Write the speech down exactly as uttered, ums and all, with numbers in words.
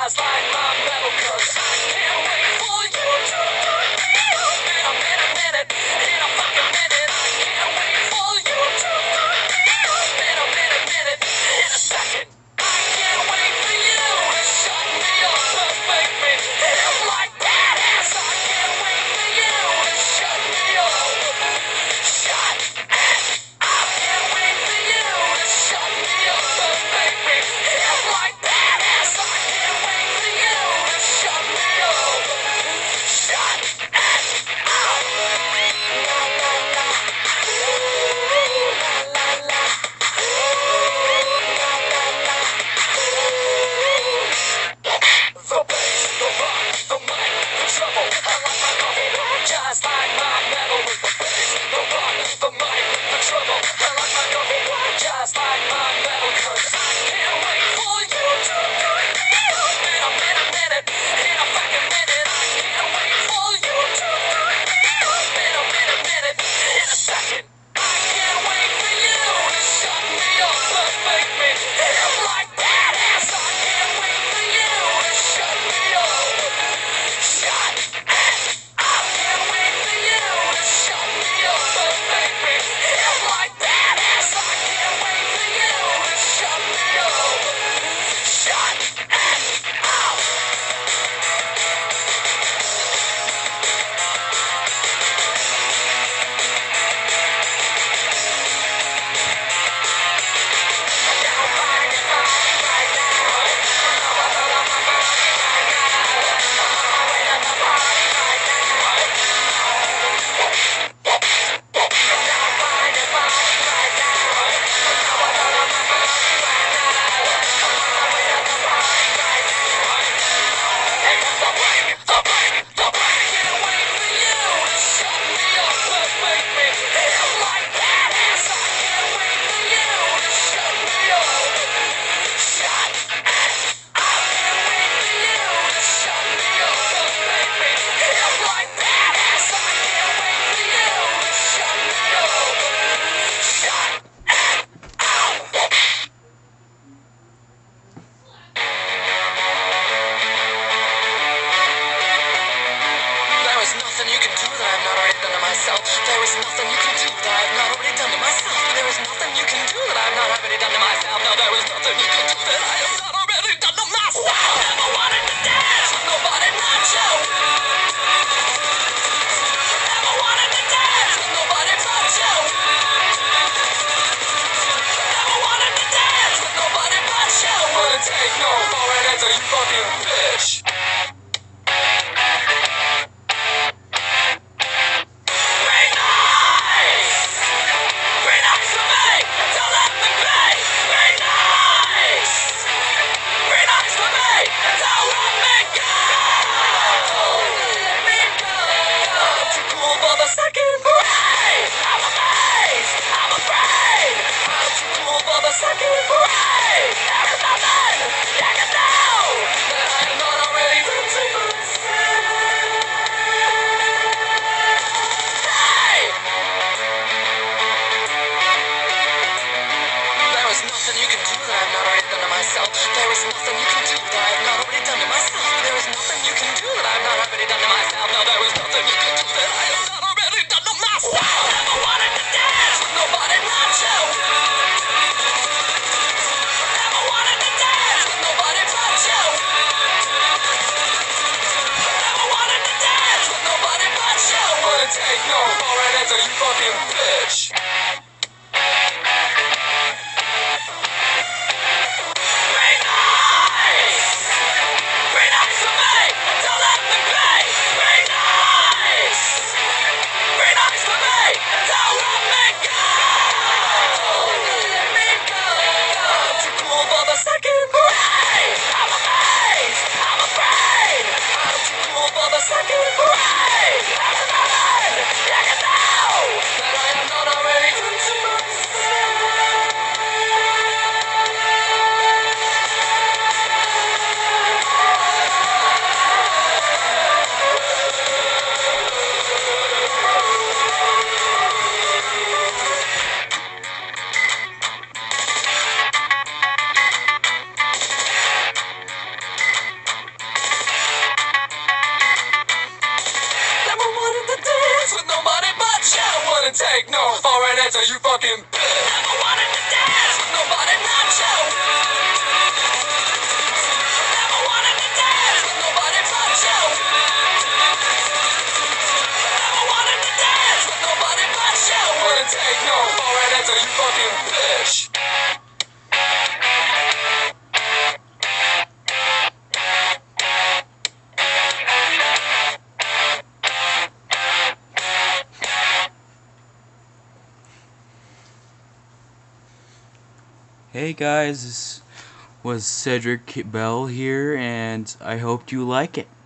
just like my metal, 'cause I can't wait for you to fuck me up in a minute, minute, in a fucking minute. I can't wait for you to fuck me up in a minute, minute, in a second. I can't wait for you to shut me up, perfect me, him like badass. I can't wait for you to shut me up, shut it up. Can't wait for you to shut me up, perfect me, him like badass. I can't wait for you to shut me up, shut it up. La la la, ooh, la la la, ooh, la la la, ooh. The bass, the rock, the mic, the treble. I like my coffee black, just like my metal. With the bass, the rock, the mic, the treble. I like my coffee black, just like my metal. 'Cause I can't wait for you to fuck me up in a minute, minute, in a fucking minute. I can't wait for you to fuck me up in a minute, minute, in a second. I can't wait for you to shut me up, perfect me, him like badass. I can't wait for you to shut me up, shut it up. Can't wait for you to shut me up, perfect me, him like badass. I can't wait for you to shut me up, shut it up. Now find your body right now. I'm all on my body right now. I'm on my way to the party right now. Now find your body right now. I'm all on my body right now. I'm on my way to the party right now. Hey, the break, the break, the break. Can't wait for you to shut me up, perfect me, him like badass. I can't wait for you to shut me up, shut it up. Can't wait for you to shut me up, perfect me, him like badass. I can't wait for you to shut me up, shut it up. There is nothing you can do that I've not already done to myself. There is nothing you can do that I've not already done to myself. There is nothing you can do that I've not already done to myself. No, there is nothing you can do that I have not already done to myself. Never wanted to dance with nobody but you. Never wanted to dance with nobody but you. Never wanted to dance with nobody but you. Wouldn't take no for an answer, you fucking bitch. Green eyes! Green eyes for me! Don't let me be! Green eyes! Green eyes for me! Don't let me go! Let me go! I'm too cool for the second parade! I'm amazed! I'm afraid! I'm too cool for the second parade! There is nothing you can do that I have not already done to myself! Hey! There is nothing you can do that I've not already done to myself. There is nothing you can do that I've not already done to myself. There is nothing you can do that I've not already done to myself. No, there is nothing you can do that I have not already done to myself. Never wanted to dance with nobody but you. Never wanted to dance with nobody but you. Never wanted to dance with nobody but you. Wouldn't take no for an answer, you fucking bitch. Green eyes! Green eyes for me! Don't let me be! Green eyes! Green eyes for me! Don't let me go! Let me go! I'm too cool for the second parade! I'm amazed! I'm afraid! I'm too cool for the second parade! There is nothing you can do that I answer, you fucking bitch. Never wanted to dance with nobody but you. Never wanted to dance with nobody but you. Never wanted to dance with nobody but you. Wouldn't take no for an answer, you fucking bitch. Hey guys, this was Cedric Bell here, and I hoped you like it.